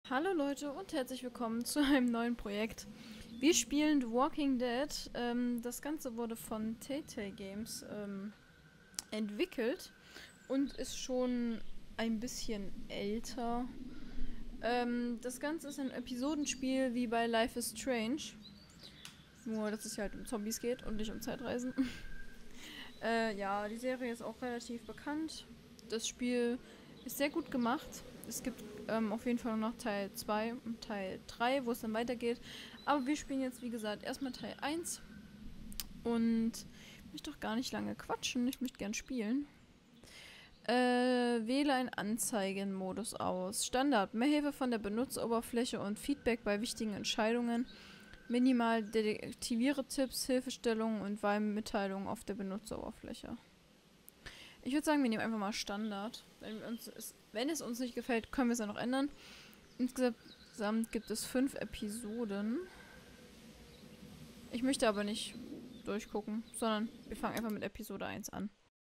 Hallo Leute und herzlich willkommen zu einem neuen Projekt. Wir spielen The Walking Dead. Das Ganze wurde von Telltale Games entwickelt und ist schon ein bisschen älter. Das Ganze ist ein Episodenspiel wie bei Life is Strange. Nur, dass es hier halt um Zombies geht und nicht um Zeitreisen. Ja, die Serie ist auch relativ bekannt. Das Spiel ist sehr gut gemacht. Es gibt auf jeden Fall noch Teil 2 und Teil 3, wo es dann weitergeht. Aber wir spielen jetzt, wie gesagt, erstmal Teil 1. Und ich möchte doch gar nicht lange quatschen. Ich möchte gern spielen. Wähle einen Anzeigenmodus aus. Standard. Mehr Hilfe von der Benutzeroberfläche und Feedback bei wichtigen Entscheidungen. Minimal deaktiviere Tipps, Hilfestellungen und Wahlmitteilungen auf der Benutzeroberfläche. Ich würde sagen, wir nehmen einfach mal Standard. Wenn es uns nicht gefällt, können wir es ja noch ändern. Insgesamt gibt es 5 Episoden. Ich möchte aber nicht durchgucken, sondern wir fangen einfach mit Episode 1 an.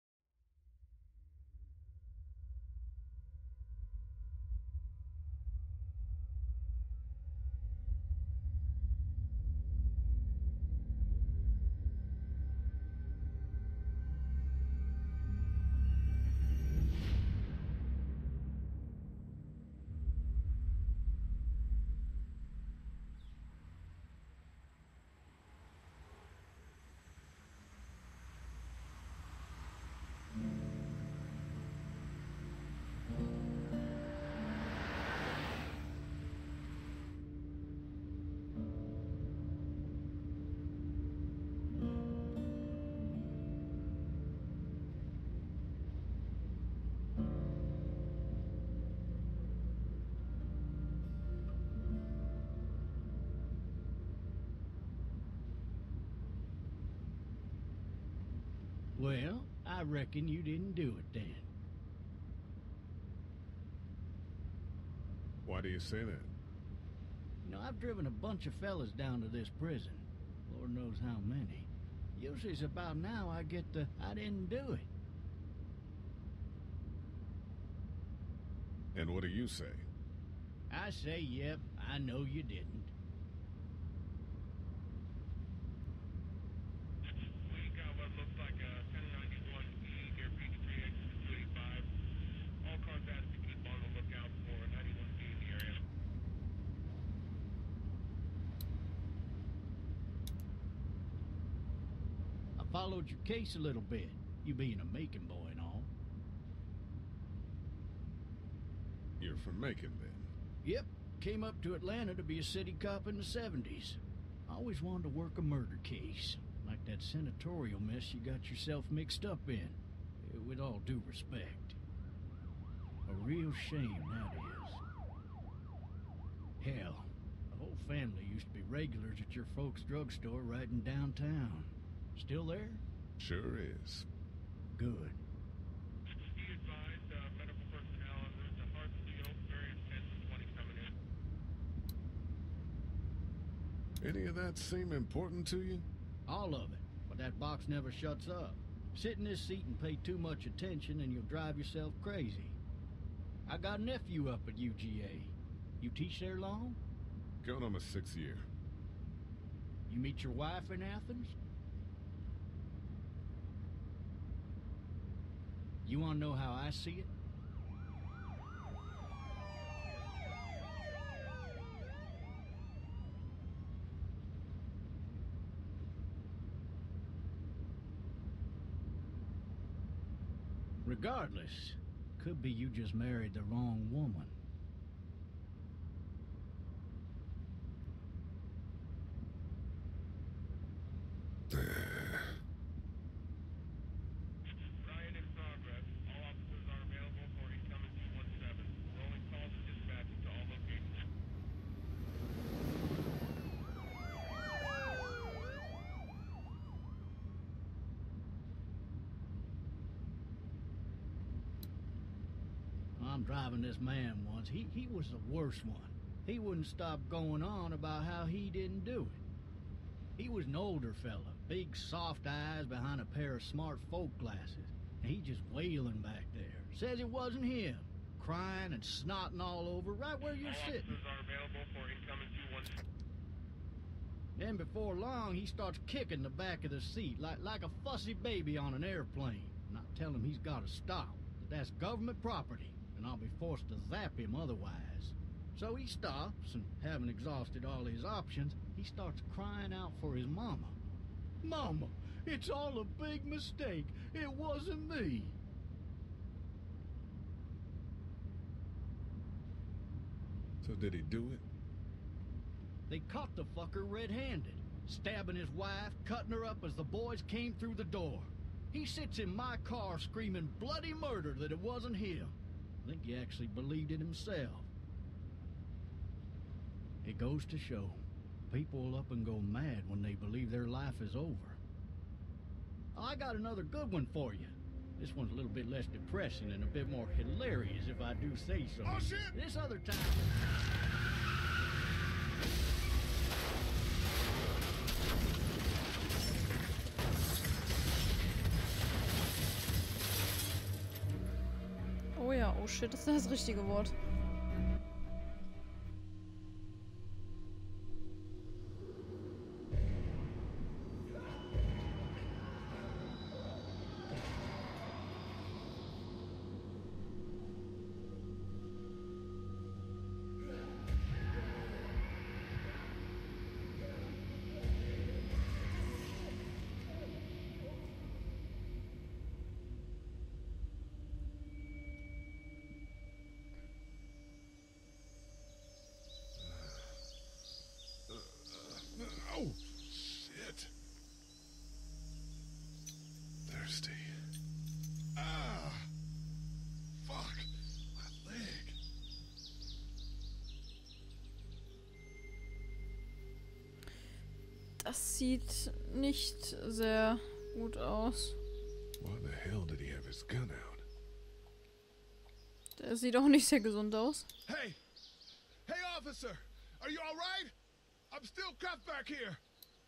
Well, I reckon you didn't do it then. Why do you say that? You know, I've driven a bunch of fellas down to this prison. Lord knows how many. Usually it's about now I get the I didn't do it. And what do you say? I say, yep, I know you didn't. We got what looks like a 1091E near Peachtree exit to 285. All cars asked to keep on the lookout for 91B in the area. I followed your case a little bit, you being a Macon boy and all. You're from Macon, then? Yep, came up to Atlanta to be a city cop in the 70s. Always wanted to work a murder case, like that senatorial mess you got yourself mixed up in. With all due respect. A real shame, that is. Hell, the whole family used to be regulars at your folks' drugstore right in downtown. Still there? Sure is. Good. Be advised, medical personnel on route to Hartsfield, various 10 and 20 coming in. Any of that seem important to you? All of it, but that box never shuts up. Sit in this seat and pay too much attention and you'll drive yourself crazy. I got a nephew up at UGA. You teach there long? Going on my 6th year. You meet your wife in Athens? You want to know how I see it? Regardless, could be you just married the wrong woman. Riot in progress. All officers are available for incoming 217. Rolling calls and dispatches to all locations. I'm driving this man once. He was the worst one. He wouldn't stop going on about how he didn't do it. He was an older fella, big soft eyes behind a pair of smart folk glasses. And he just wailing back there. Says it wasn't him. crying and snotting all over right where you're All sitting. officers are available for incoming 212. Then before long, he starts kicking the back of the seat like a fussy baby on an airplane. And I tell him he's got to stop, that that's government property, and I'll be forced to zap him otherwise. So he stops, and having exhausted all his options, he starts crying out for his mama. Mama, it's all a big mistake. It wasn't me. So did he do it? They caught the fucker red-handed, stabbing his wife, cutting her up as the boys came through the door. He sits in my car screaming bloody murder that it wasn't him. I think he actually believed it himself. It goes to show, people will up and go mad when they believe their life is over. I got another good one for you. This one's a little bit less depressing and a bit more hilarious, if I do say so. Oh, shit! This other time... Oh ja, oh shit, das ist das richtige Wort. Oh, shit. Thirsty. Ah. Fuck. My leg. Das sieht nicht sehr gut aus. Why the hell did he have his gun out? Der sieht auch nicht sehr gesund aus. Hey! Hey, officer! Are you alright? I'm still cuffed back here.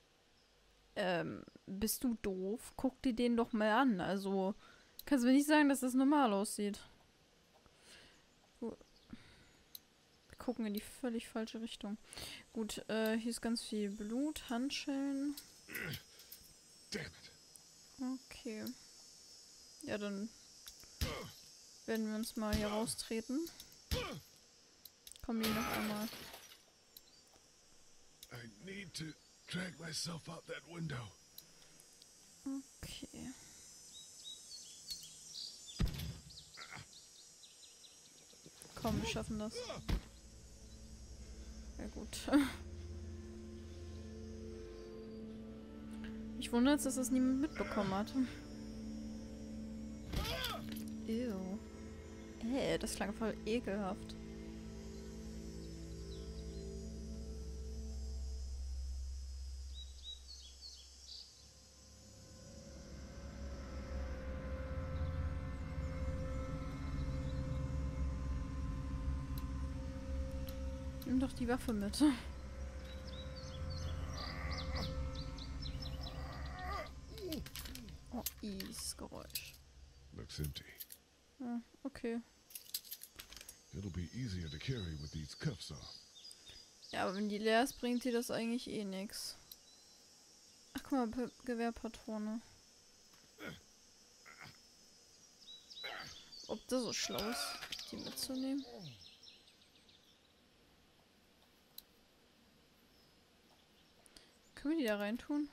Bist du doof? Guck dir den doch mal an. Also, kannst du mir nicht sagen, dass das normal aussieht. Wir gucken in die völlig falsche Richtung. Gut, hier ist ganz viel Blut, Handschellen. Damn it. Okay. Ja, dann werden wir uns mal hier raustreten. Kommen die noch einmal. I need to drag myself out that window. Okay. Komm, wir schaffen das. Ja gut. Ich wundere jetzt, dass das niemand mitbekommen hat. Ew. Das klang voll ekelhaft. Nimm doch die Waffe mit. Oh, Geräusch. Looks empty. Ja, okay. It'll be easier to carry with these cuffs off. Ja, aber wenn die leer ist, bringt dir das eigentlich eh nix. Ach, guck mal, Gewehrpatrone. Ob das so schlau ist, die mitzunehmen? Können wir die da reintun?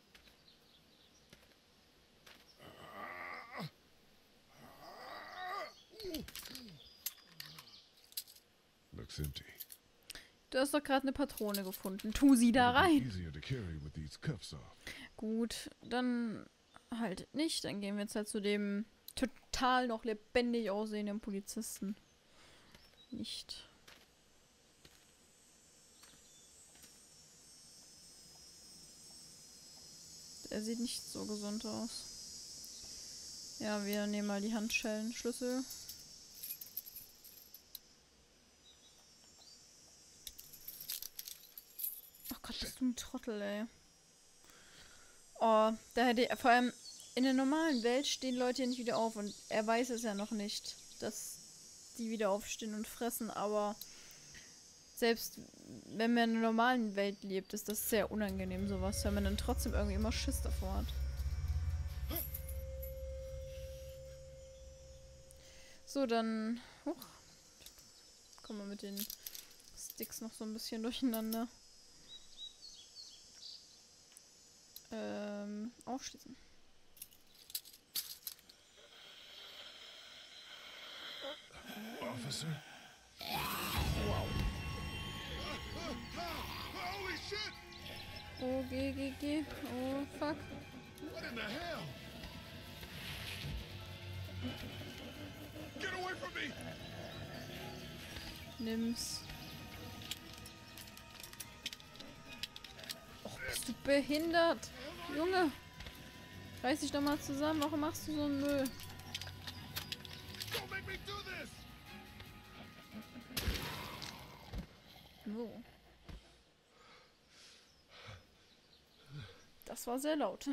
Looks empty. Du hast doch gerade eine Patrone gefunden. Tu sie da It'll be rein. easier to carry with these cuffs off. Gut, dann halt nicht. Dann gehen wir jetzt halt zu dem total noch lebendig aussehenden Polizisten. Nicht. Er sieht nicht so gesund aus. Ja, wir nehmen mal die Handschellen, Schlüssel. Ach Gott, bist du ein Trottel, ey. Oh, da hätte vor allem in der normalen Welt stehen Leute ja nicht wieder auf und er weiß es ja noch nicht, dass die wieder aufstehen und fressen, aber selbst wenn man in einer normalen Welt lebt, ist das sehr unangenehm sowas, weil man dann trotzdem irgendwie immer Schiss davor hat. So, dann kommen wir mit den Sticks noch so ein bisschen durcheinander. Aufschließen. Officer? Wow. Holy shit! Oh, geh. Oh, fuck. What in the hell? Get away from me! Nimm's. Och, bist du behindert? Junge! Reiß dich doch mal zusammen. Warum machst du so einen Müll? Don't make me do this! So. Das war sehr laut.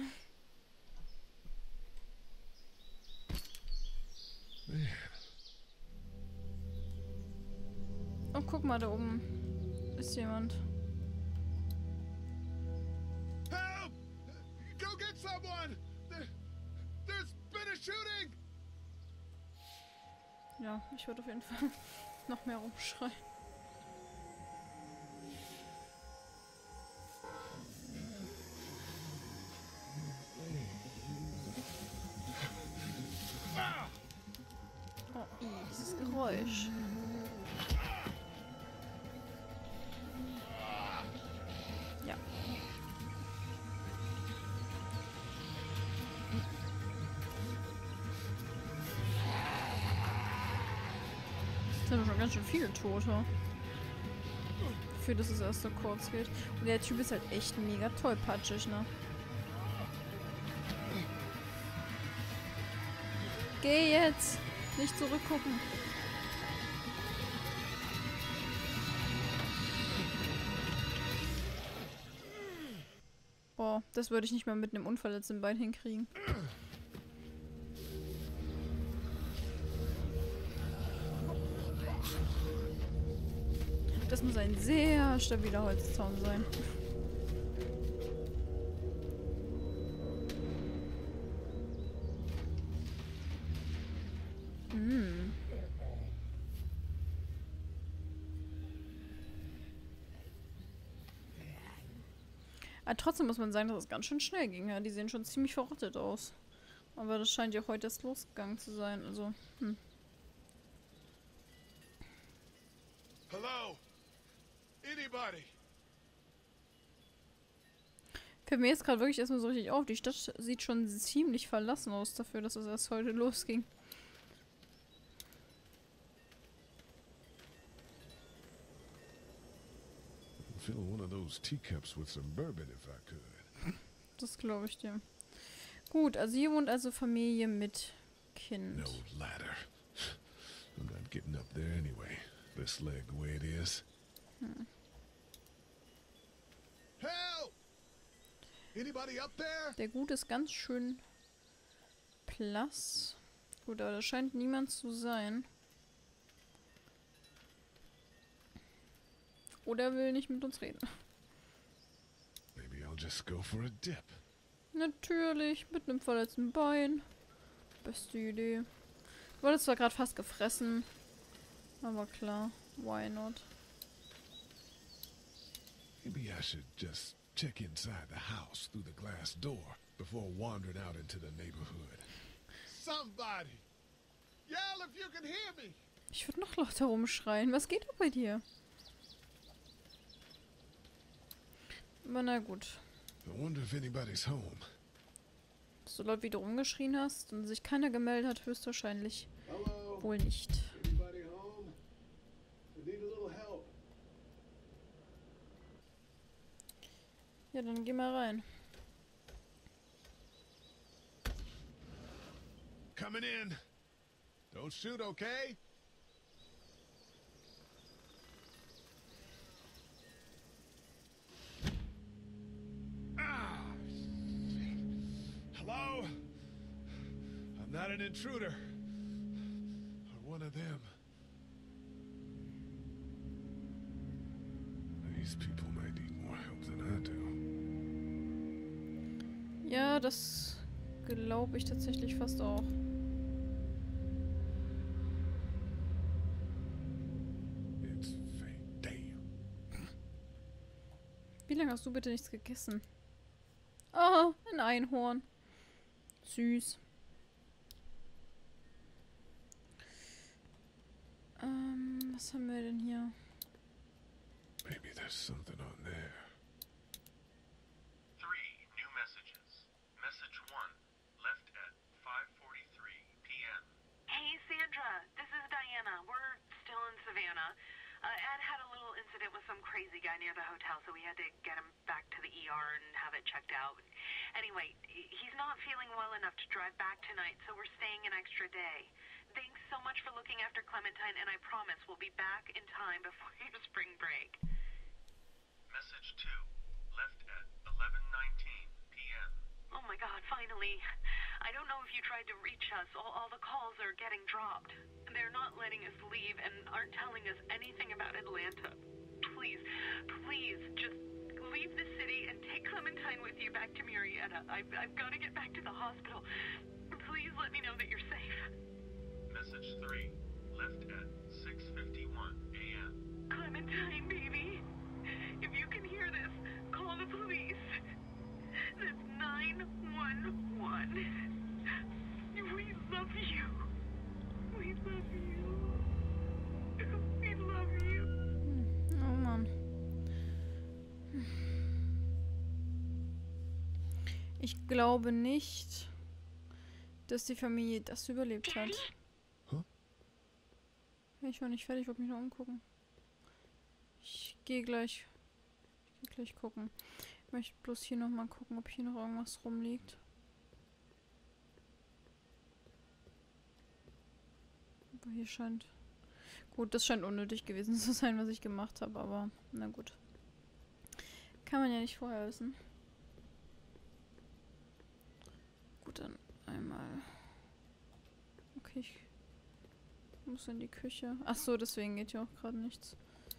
Oh, guck mal, da oben ist jemand. Help! Go get someone! There's been a shooting! Ja, ich würde auf jeden Fall noch mehr rumschreien. Oh, dieses Geräusch. Ja. Das sind schon ganz schön viele Tote. Für das es erst so kurz geht. Und der Typ ist halt echt mega tollpatschig, ne? Geh jetzt! Nicht zurückgucken. Boah, das würde ich nicht mal mit einem unverletzten Bein hinkriegen. Das muss ein sehr stabiler Holzzaun sein. Aber trotzdem muss man sagen, dass es ganz schön schnell ging. Ja? Die sehen schon ziemlich verrottet aus. Aber das scheint ja heute erst losgegangen zu sein. Also, Hello? Anybody? fällt mir jetzt gerade wirklich erstmal so richtig auf. Die Stadt sieht schon ziemlich verlassen aus dafür, dass es erst heute losging. Fill one of those teacups with some bourbon if I could. Das glaube ich dir. Gut, also hier wohnt also Familie mit Kind. No ladder. I'm not getting up there anyway. This leg the way it is. Help! Anybody up there? Der Gut ist ganz schön blass. Gut, aber da scheint niemand zu sein. Oder er will nicht mit uns reden. Maybe I'll just go for a dip. Natürlich, mit einem verletzten Bein. Beste Idee. Wurde zwar gerade fast gefressen. Aber klar, why not? Maybe I should just check inside the house through the glass door before wandering out into the neighborhood. Somebody! Yell if you can hear me! Ich würde noch lauter rumschreien. Was geht da bei dir? Aber na gut. I wonder if anybody's home. So laut wie du rumgeschrien hast und sich keiner gemeldet hat, höchstwahrscheinlich wohl nicht. Anybody home? I need a little help. Ja, dann geh mal rein. Coming in. Don't shoot, okay? Ah, shit. Hello? I'm not an intruder. Or one of them. These people might need more help than I do. Ja, das glaube ich tatsächlich fast auch. It's fake. Damn. Wie lange hast du bitte nichts gegessen? Oh, ein Einhorn. Süß. Was haben wir denn hier? Maybe there's something on there. 3 new messages. Message 1, left at 5:43 p.m. Hey, Sandra. This is Diana. We're still in Savannah. Ed had a little incident with some crazy guy near the hotel, so we had to get him back to the ER and have it checked out. Anyway, he's not feeling well enough to drive back tonight, so we're staying an extra day. Thanks so much for looking after Clementine, and I promise we'll be back in time before your spring break. Message 2, left at 11:19 p.m. Oh my god, finally. I don't know if you tried to reach us. All the calls are getting dropped. They're not letting us leave and aren't telling us anything about Atlanta. Please, please, just leave the city and take Clementine with you back to Murrieta. I've got to get back to the hospital. Please let me know that you're safe. Message 3, left at 6:51 a.m. Clementine, baby. If you can hear this, call the police. That's 911. We love you. We love you. We love you. Oh Mann. Ich glaube nicht, dass die Familie das überlebt hat. Huh? Ich war nicht fertig, ich wollte mich noch umgucken. Ich gehe gleich gucken. Ich möchte bloß hier nochmal gucken, ob hier noch irgendwas rumliegt. Aber hier scheint... Gut, das scheint unnötig gewesen zu sein, was ich gemacht habe, aber na gut. Kann man ja nicht vorher wissen. Gut, dann einmal... Okay, ich muss in die Küche. Ach so, deswegen geht hier auch gerade nichts.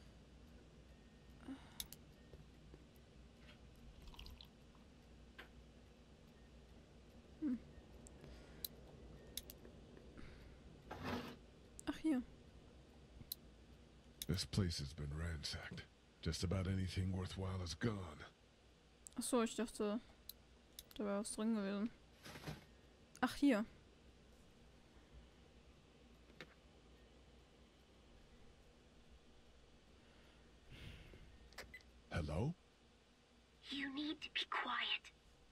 Ach, hier. This place has been ransacked. Just about anything worthwhile is gone. Ach so, ich dachte, da wäre was drin gewesen. Ach, hier. Hello? You need to be quiet.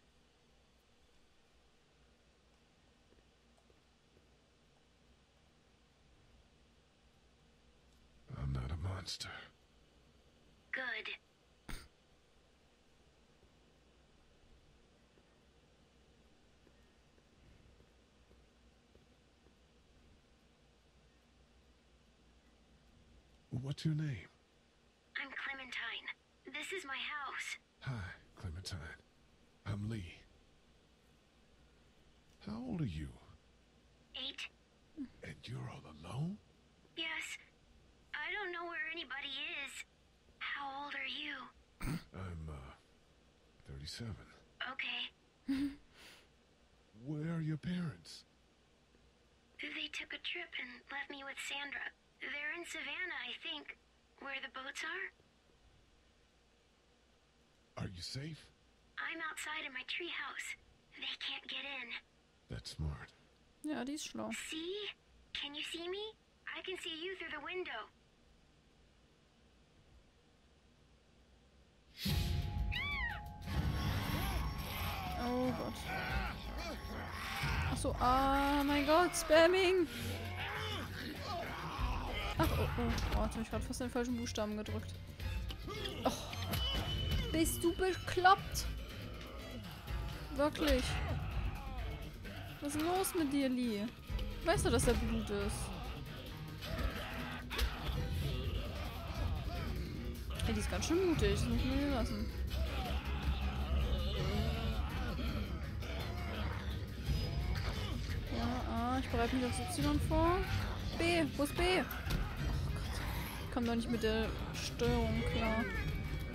I'm not a monster. Good. What's your name? I'm Clementine. This is my house. Hi, Clementine. I'm Lee. How old are you? 8. And you're all alone? Yes. I don't know where anybody is. How old are you? I'm, 37. Okay. Where are your parents? They took a trip and left me with Sandra. They're in Savannah, I think. Where the boats are? Are you safe? I'm outside in my treehouse. They can't get in. That's smart. Ja, die ist schlau. See? Can you see me? I can see you through the window. Oh Gott. Ach so, ah, mein Gott, Spamming. Ach, oh, oh. Oh, jetzt habe ich gerade fast den falschen Buchstaben gedrückt. Oh. Bist du bekloppt? Wirklich. Was ist los mit dir, Lee? Weißt du, dass er Blut ist? Ey, die ist ganz schön mutig. Das muss man ihr lassen. Ja, A. Ich bereite mich aufs Y vor. B. Wo ist B? Oh Gott. Ich komme doch nicht mit der Steuerung klar.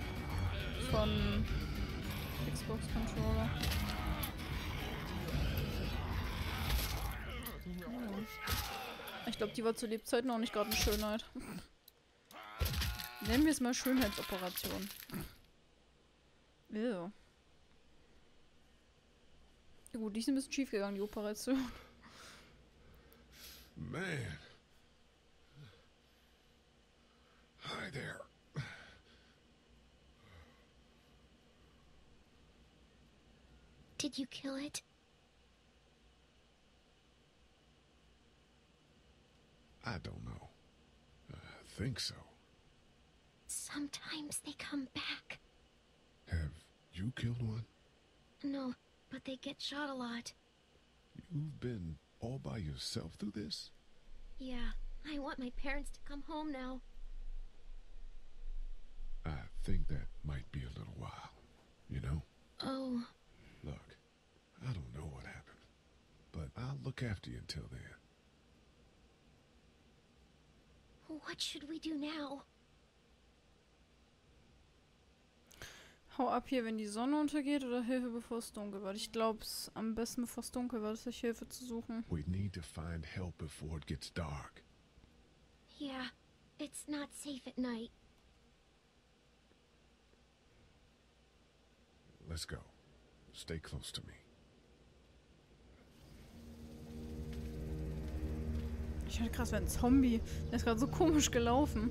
von Xbox Controller. Oh. Ich glaube, die war zu Lebzeiten auch nicht gerade eine Schönheit. Nennen wir es mal Schönheitsoperation. Ew. Ja gut, die ist ein bisschen schief gegangen, die Operation. Man. Hi there. Did you kill it? I don't know. I think so. Sometimes they come back. Have you killed one? No, but they get shot a lot. You've been all by yourself through this? Yeah, I want my parents to come home now. I think that might be a little while, you know? Oh, Look, I don't know what happened, but I'll look after you until then. what should we do now? Hau ab hier, wenn die Sonne untergeht, oder Hilfe, bevor es dunkel wird. Ich glaube, es am besten, bevor es dunkel wird, sich Hilfe zu suchen. We need to find help before it gets dark. Yeah, it's not safe at night. Let's go. Stay close to me. Ich hatte krass, wenn ein Zombie. Der ist gerade so komisch gelaufen.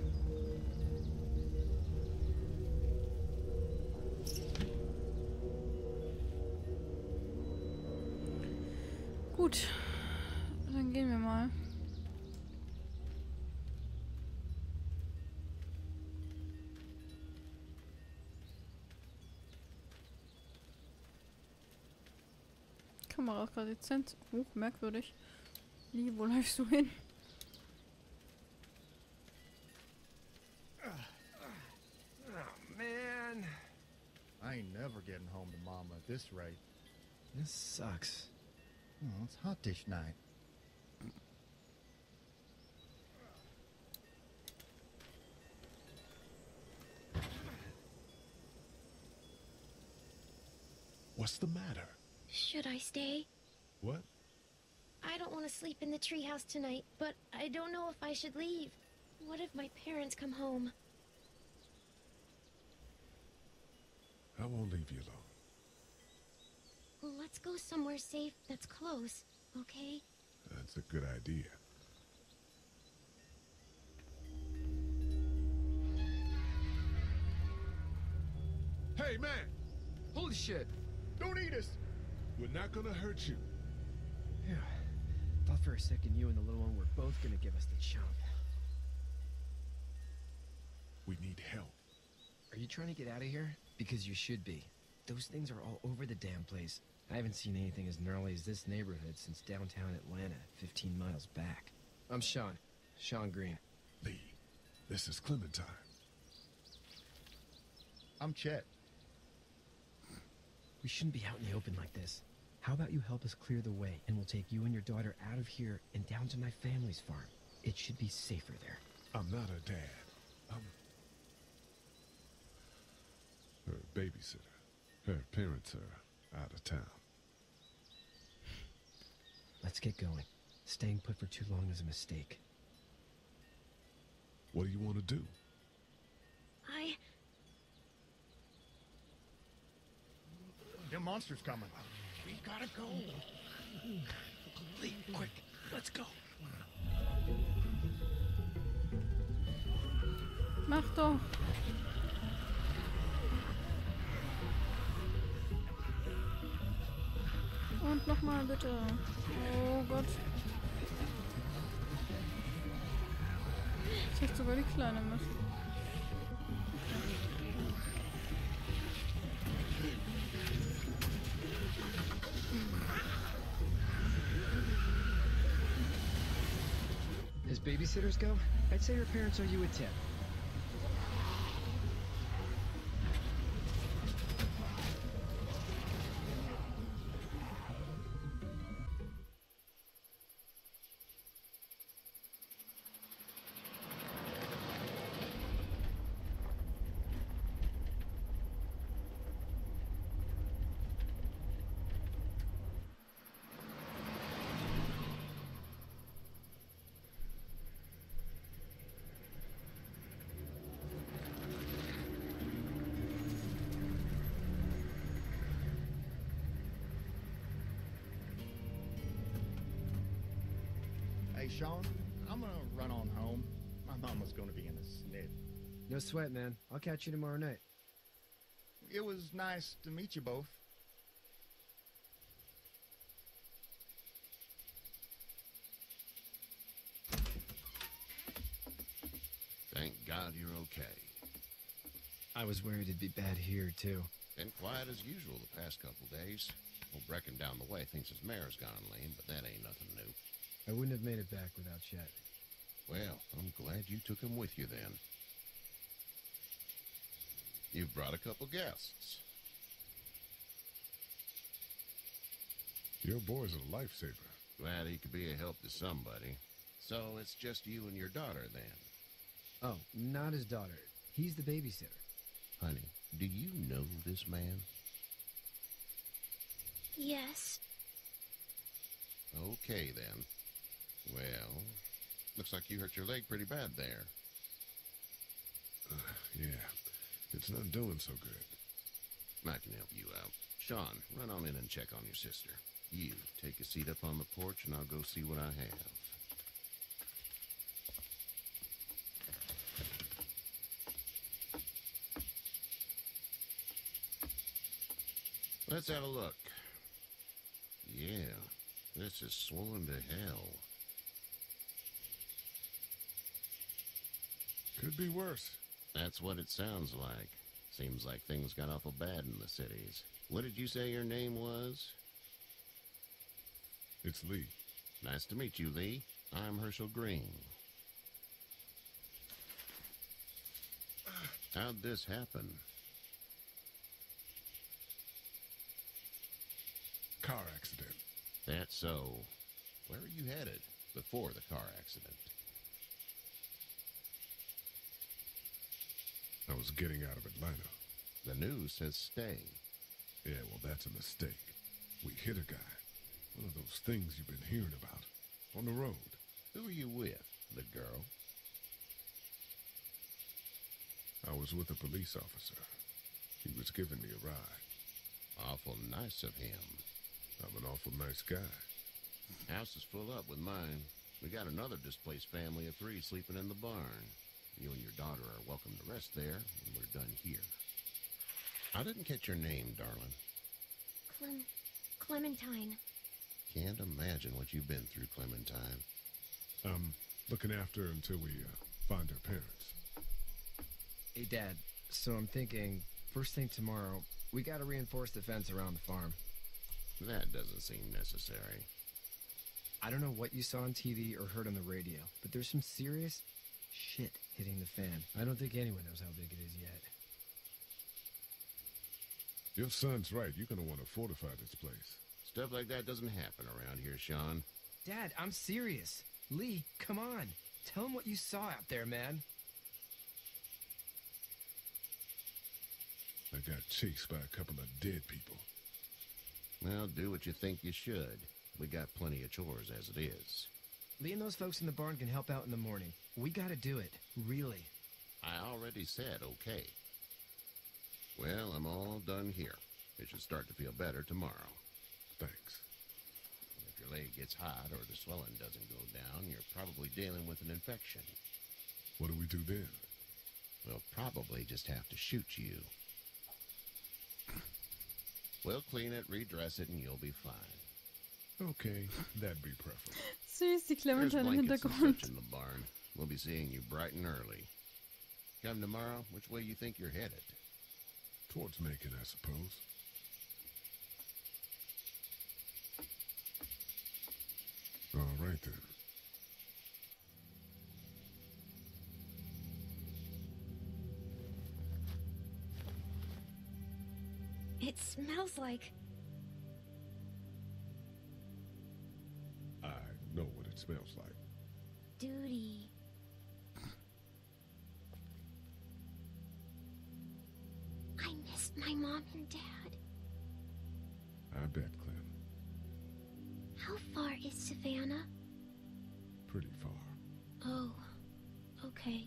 Gut, dann gehen wir mal. Kamera ist gerade dezent. Merkwürdig. Lee, wo läufst du hin? Oh, man. I ain't never getting home to Mama at this rate. This sucks. Oh, it's hot dish night. What's the matter? Should I stay? What? I don't want to sleep in the treehouse tonight, but I don't know if I should leave. What if my parents come home? I won't leave you alone. Let's go somewhere safe that's close, okay? That's a good idea. Hey, man! Holy shit. Don't eat us! We're not gonna hurt you. Yeah. Thought for a second you and the little one were both gonna give us the chump. We need help. Are you trying to get out of here? Because you should be. Those things are all over the damn place. I haven't seen anything as gnarly as this neighborhood since downtown Atlanta, 15 miles back. I'm Sean. Sean Green. Lee, this is Clementine. I'm Chet. We shouldn't be out in the open like this. How about you help us clear the way, and we'll take you and your daughter out of here and down to my family's farm. It should be safer there. I'm not her dad. I'm her babysitter. Her parents are out of town. Let's get going. Staying put for too long is a mistake. What do you want to do? The monster's coming. We gotta go. Lee, quick, let's go. Mach doch. Und nochmal bitte. Oh Gott. Ich krieg sogar die Kleine mit. As babysitters go, I'd say your parents owe you a tip. Sean. I'm gonna run on home. My mama's gonna be in a snit. No sweat, man. I'll catch you tomorrow night. It was nice to meet you both. Thank God you're okay. I was worried it'd be bad here, too. Been quiet as usual the past couple days. Old Brecken down the way thinks his mare's gone lame, but that ain't nothing new. I wouldn't have made it back without Chet. Well, I'm glad you took him with you then. You've brought a couple guests. Your boy's a lifesaver. Glad he could be a help to somebody. So it's just you and your daughter then? Oh, not his daughter. He's the babysitter. Honey, do you know this man? Yes. Okay, then. Well, looks like you hurt your leg pretty bad there. Yeah, it's not doing so good. I can help you out. Sean, run on in and check on your sister. You, take a seat up on the porch and I'll go see what I have. Let's have a look. Yeah, this is swollen to hell. Could be worse. That's what it sounds like. Seems like things got awful bad in the cities. What did you say your name was? It's Lee. Nice to meet you, Lee. I'm Herschel Green. How'd this happen? Car accident. That's so. Where are you headed before the car accident? I was getting out of Atlanta. The news says stay. Yeah, well, that's a mistake. We hit a guy. One of those things you've been hearing about. On the road. Who are you with? The girl? I was with a police officer. He was giving me a ride. Awful nice of him. I'm an awful nice guy. House is full up with mine. We got another displaced family of 3 sleeping in the barn. You and your daughter are welcome to rest there, and we're done here. I didn't catch your name, darling. Clementine. Can't imagine what you've been through, Clementine. I'm looking after her until we find her parents. Hey, Dad. So I'm thinking, first thing tomorrow, we gotta reinforce the fence around the farm. That doesn't seem necessary. I don't know what you saw on TV or heard on the radio, but there's some serious shit hitting the fan. I don't think anyone knows how big it is yet. Your son's right. You're gonna want to fortify this place. Stuff like that doesn't happen around here, Sean. Dad, I'm serious. Lee, come on. Tell him what you saw out there, man. I got chased by a couple of dead people. Well, do what you think you should. We got plenty of chores as it is. Lee and those folks in the barn can help out in the morning. We gotta do it. Really. I already said okay. Well, I'm all done here. It should start to feel better tomorrow. Thanks. If your leg gets hot or the swelling doesn't go down, you're probably dealing with an infection. What do we do then? We'll probably just have to shoot you. We'll clean it, redress it, and you'll be fine. Okay, that'd be preferable. Süß, die There's Clementine im blankets and Hintergrund. such in the barn. We'll be seeing you bright and early. Come tomorrow, which way you think you're headed? Towards Macon, I suppose. All right, then. It smells like... I know what it smells like. duty. I miss my mom and dad. I bet, Clem. How far is Savannah? Pretty far. Oh, okay.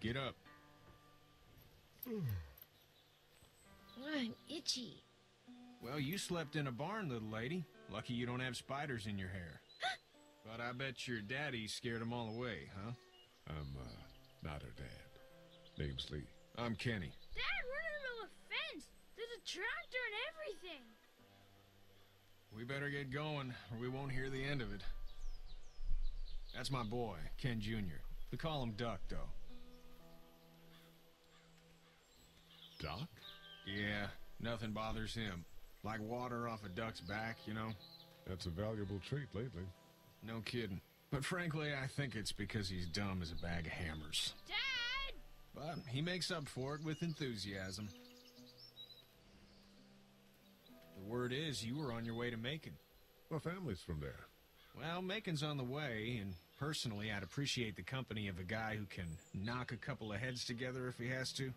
Get up. I'm itchy. Well, you slept in a barn, little lady. Lucky you don't have spiders in your hair. But I bet your daddy scared them all away, huh? I'm, not her dad. Name's Lee. I'm Kenny. Dad, we're in the middle of a fence. There's a tractor and everything. We better get going, or we won't hear the end of it. That's my boy, Ken Jr. We call him Duck, though. Doc? Yeah, nothing bothers him. Like water off a duck's back, you know? That's a valuable trait lately. No kidding. But frankly, I think it's because he's dumb as a bag of hammers. Dad! But he makes up for it with enthusiasm. The word is you were on your way to Macon. My family's from there. Well, Macon's on the way, and personally, I'd appreciate the company of a guy who can knock a couple of heads together if he has to.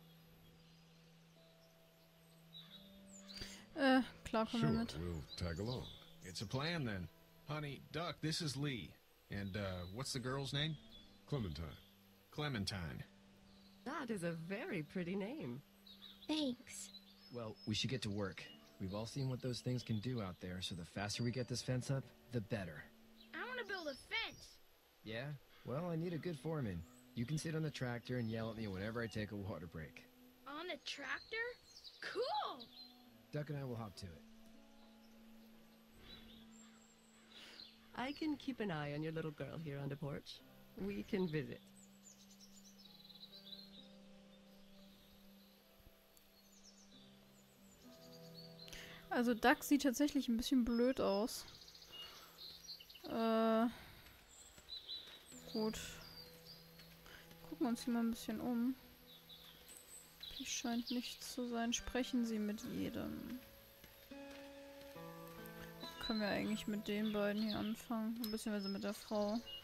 Klar, kommen Sure, wir mit. we'll tag along. It's a plan, then. Honey, Duck, this is Lee. And, what's the girl's name? Clementine. Clementine. That is a very pretty name. Thanks. Well, we should get to work. We've all seen what those things can do out there, so the faster we get this fence up, the better. I want to build a fence. Yeah? Well, I need a good foreman. You can sit on the tractor and yell at me whenever I take a water break. On the tractor? Cool! Duck and I will hop to it. I can keep an eye on your little girl here on the porch. We can visit. Also Duck sieht tatsächlich ein bisschen blöd aus. Gut. Gucken wir uns hier mal ein bisschen um. Hier scheint nichts zu sein. Sprechen Sie mit jedem. Können wir eigentlich mit den beiden hier anfangen? Beziehungsweise mit der Frau.